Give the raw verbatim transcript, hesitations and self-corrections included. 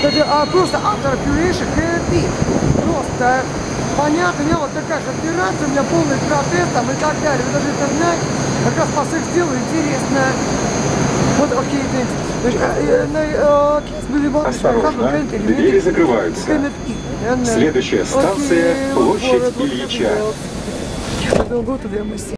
Кстати, а просто after operation happy. Просто понятно, у меня вот такая же операция, у меня полный протез там и так далее. Вы даже это знаете, как раз по секс делу интересно. Вот, окей, thanks. Осторожно, двери закрываются. Следующая станция — площадь Ильича. Я go to the